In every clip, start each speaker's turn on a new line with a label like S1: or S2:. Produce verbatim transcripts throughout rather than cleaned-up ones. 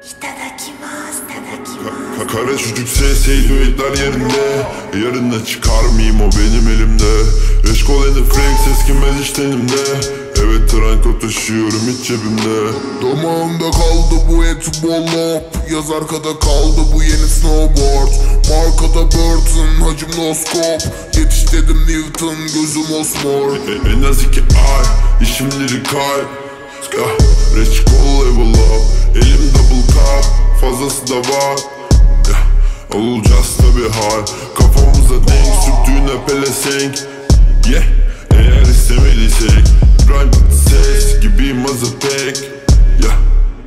S1: Ka Kara çocuk sesey düetler yerinde. Yarına çıkar mıyım o benim elimde. Reşkoleni Frank ses kimez hiç tenimde. Evet tranko taşıyorum hiç cebimde.
S2: Damağımda kaldı bu eti bollop. Yaz arkada kaldı bu yeni snowboard. Markada Burton hacım noskop. Yetiş dedim Newton gözüm osmor.
S1: e, En az iki ay işimleri kay. Reşkol level up. Elim double cup. Fazlası da var. Olacağız tabi hal. Kafamıza denk sürttüğüne pelesenk. Yeah. Eğer istemediysek Rhyme ses gibiyim az pek. Yeah.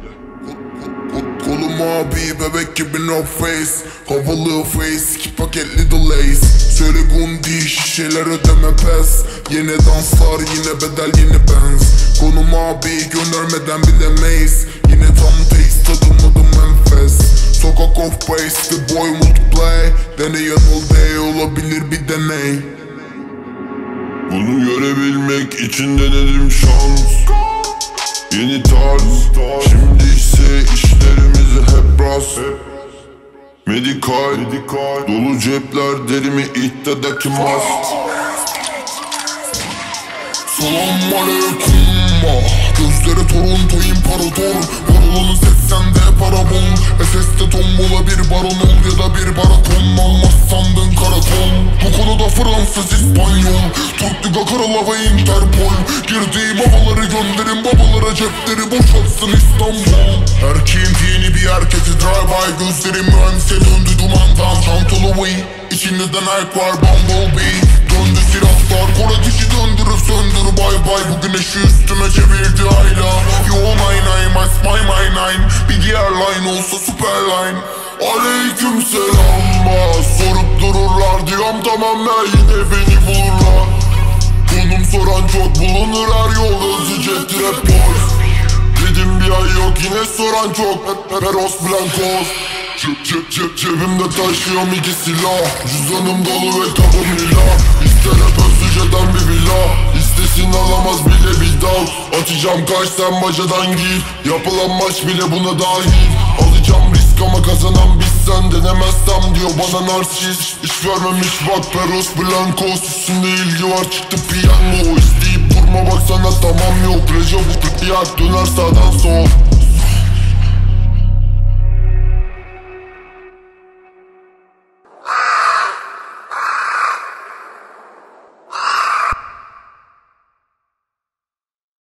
S2: Kolum abi bebek gibi no face. Havalı face iki paketli delays. Söyle gundi şişeler ödeme pes. Yine danslar yine bedel yeni benz. Konum abi göndermeden bilemeyiz. Yine tam taste tadımladım enfes. Sokak of base the boy multiplay. Deney yanıl day olabilir bir deney.
S1: Bunu görebilmek için denedim şans. Yeni tarz. Şimdi ise işlerimizi hep ras. Medikal dolu cepler derimi ihtidaki mas.
S2: Salam aleyküm. Gözleri Toronto imparator. Marolunu seksende para bul. S S'te tombola bir baron ol ya da bir baraton. Olmaz sandın karaton. Bu konuda Fransız İspanyol. Türk Liga Krala ve Interpol. Girdiğim havaları gönderin babalara cepleri boşaltsın İstanbul. Erkeğin yeni bir erketi drive-by. Gözlerim mühendise döndü dumandan. Çantalı Wii İçinizde Nike var Bumblebee. Döndü silahlar Kore dişi döndürüp söndür bay bay. Bu güneşi üstüme çevirdi ayla. Yo nine nine my my my nine. Bir diğer line olsa superline. Aleyküm selam. Sorup dururlar diyorum tamam ya yine beni bulurlar. Konum soran çok bulunur her yol hızlı jet trap boys. Dedim bir ay yok yine soran çok. Peros Blancos. Cep cep cep cebimde taşıyorum iki silah. Cüzdanım dolu ve kapım lila. İster hep özlüceden bir villa. İstesin alamaz bile bir dal. Atacağım kaç sen bacadan gir. Yapılan maç bile buna dahil. Alacağım risk ama kazanan biz sen. Denemezsem diyor bana narsist. İş vermemiş bak Peros Blancos. Üstünde ilgi var çıktı piyango. İsteyip durma baksana tamam yok. Reca bu yer döner sağdan sol.